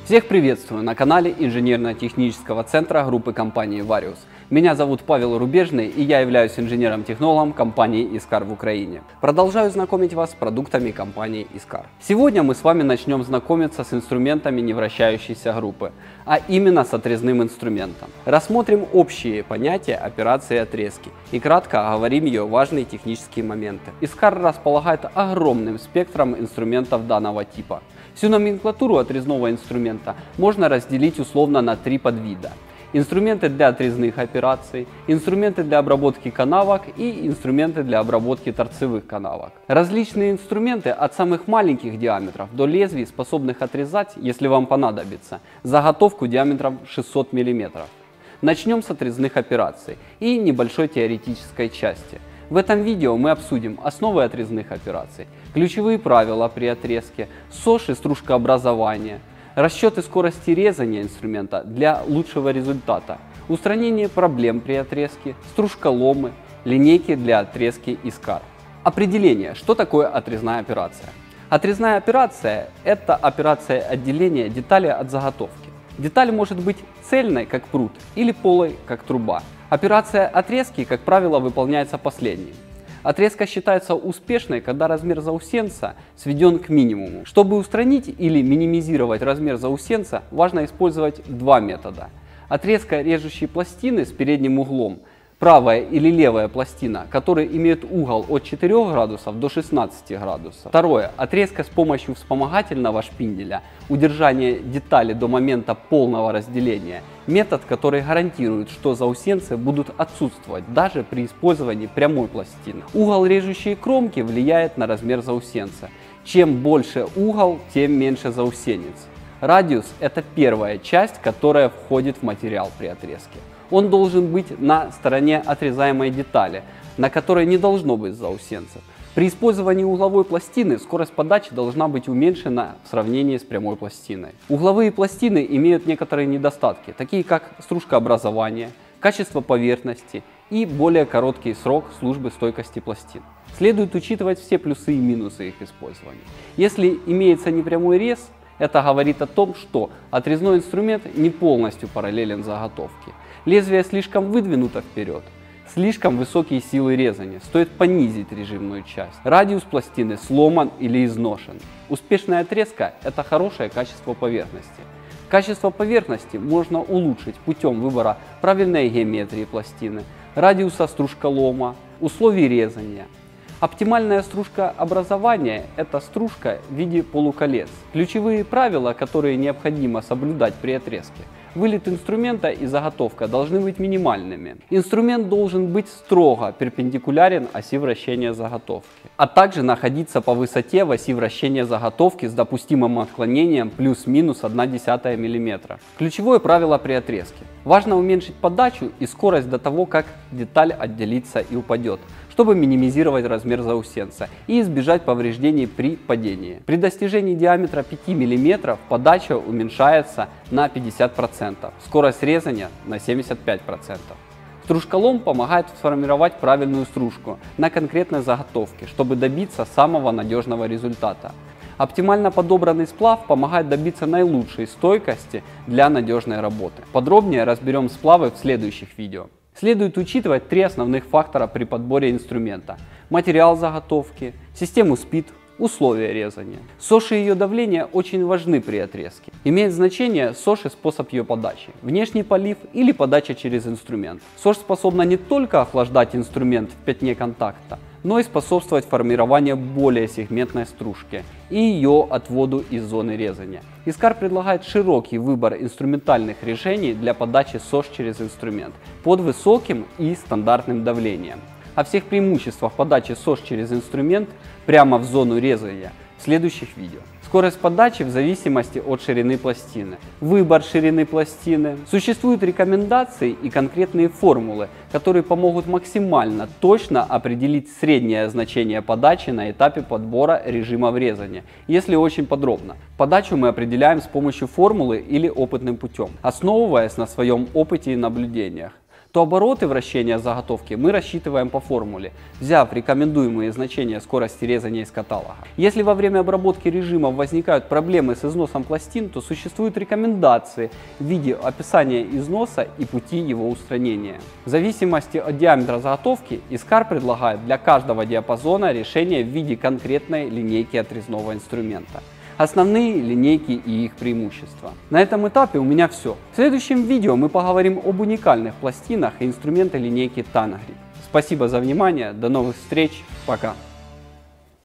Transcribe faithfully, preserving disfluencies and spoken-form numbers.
Всех приветствую на канале инженерно-технического центра группы компании Varius. Меня зовут Павел Рубежный, и я являюсь инженером-технологом компании Искар в Украине. Продолжаю знакомить вас с продуктами компании Искар. Сегодня мы с вами начнем знакомиться с инструментами невращающейся группы, а именно с отрезным инструментом. Рассмотрим общие понятия операции отрезки и кратко оговорим ее важные технические моменты. Искар располагает огромным спектром инструментов данного типа. Всю номенклатуру отрезного инструмента можно разделить условно на три подвида. Инструменты для отрезных операций, инструменты для обработки канавок и инструменты для обработки торцевых канавок. Различные инструменты от самых маленьких диаметров до лезвий, способных отрезать, если вам понадобится, заготовку диаметром шестьсот миллиметров. Начнем с отрезных операций и небольшой теоретической части. В этом видео мы обсудим основы отрезных операций, ключевые правила при отрезке, СОЖ и стружкообразование, расчеты скорости резания инструмента для лучшего результата, устранение проблем при отрезке, стружколомы, линейки для отрезки Искар. Определение, что такое отрезная операция. Отрезная операция – это операция отделения детали от заготовки. Деталь может быть цельной, как прут, или полой, как труба. Операция отрезки, как правило, выполняется последней. Отрезка считается успешной, когда размер заусенца сведен к минимуму. Чтобы устранить или минимизировать размер заусенца, важно использовать два метода. Отрезка режущей пластины с передним углом, правая или левая пластина, которые имеют угол от четырёх градусов до шестнадцати градусов. Второе. Отрезка с помощью вспомогательного шпинделя, удержание детали до момента полного разделения. Метод, который гарантирует, что заусенцы будут отсутствовать даже при использовании прямой пластины. Угол режущей кромки влияет на размер заусенца. Чем больше угол, тем меньше заусенец. Радиус – это первая часть, которая входит в материал при отрезке. Он должен быть на стороне отрезаемой детали, на которой не должно быть заусенцев. При использовании угловой пластины скорость подачи должна быть уменьшена в сравнении с прямой пластиной. Угловые пластины имеют некоторые недостатки, такие как стружкообразование, качество поверхности и более короткий срок службы стойкости пластин. Следует учитывать все плюсы и минусы их использования. Если имеется непрямой рез, это говорит о том, что отрезной инструмент не полностью параллелен заготовке. Лезвие слишком выдвинуто вперед, слишком высокие силы резания, стоит понизить режимную часть. Радиус пластины сломан или изношен. Успешная отрезка – это хорошее качество поверхности. Качество поверхности можно улучшить путем выбора правильной геометрии пластины, радиуса стружколома, условий резания. Оптимальное стружкообразование – это стружка в виде полуколец. Ключевые правила, которые необходимо соблюдать при отрезке. Вылет инструмента и заготовка должны быть минимальными. Инструмент должен быть строго перпендикулярен оси вращения заготовки, а также находиться по высоте в оси вращения заготовки с допустимым отклонением плюс-минус одна десятая миллиметра. Ключевое правило при отрезке. Важно уменьшить подачу и скорость до того, как деталь отделится и упадет, чтобы минимизировать размер заусенца и избежать повреждений при падении. При достижении диаметра пяти миллиметров подача уменьшается на пятьдесят процентов, скорость резания на семьдесят пять процентов. Стружколом помогает сформировать правильную стружку на конкретной заготовке, чтобы добиться самого надежного результата. Оптимально подобранный сплав помогает добиться наилучшей стойкости для надежной работы. Подробнее разберем сплавы в следующих видео. Следует учитывать три основных фактора при подборе инструмента: материал заготовки, систему спид, условия резания. СОЖ и ее давление очень важны при отрезке. Имеет значение СОЖ и способ ее подачи, внешний полив или подача через инструмент. СОЖ способна не только охлаждать инструмент в пятне контакта, но и способствовать формированию более сегментной стружки и ее отводу из зоны резания. Искар предлагает широкий выбор инструментальных решений для подачи СОЖ через инструмент под высоким и стандартным давлением. О всех преимуществах подачи СОЖ через инструмент прямо в зону резания в следующих видео. Скорость подачи в зависимости от ширины пластины, выбор ширины пластины. Существуют рекомендации и конкретные формулы, которые помогут максимально точно определить среднее значение подачи на этапе подбора режима врезания. Если очень подробно, подачу мы определяем с помощью формулы или опытным путем, основываясь на своем опыте и наблюдениях. то обороты вращения заготовки мы рассчитываем по формуле, взяв рекомендуемые значения скорости резания из каталога. Если во время обработки режимов возникают проблемы с износом пластин, то существуют рекомендации в виде описания износа и пути его устранения. В зависимости от диаметра заготовки Искар предлагает для каждого диапазона решение в виде конкретной линейки отрезного инструмента. Основные линейки и их преимущества. На этом этапе у меня все. В следующем видео мы поговорим об уникальных пластинах и инструментах линейки Tanagrip. Спасибо за внимание, до новых встреч, пока!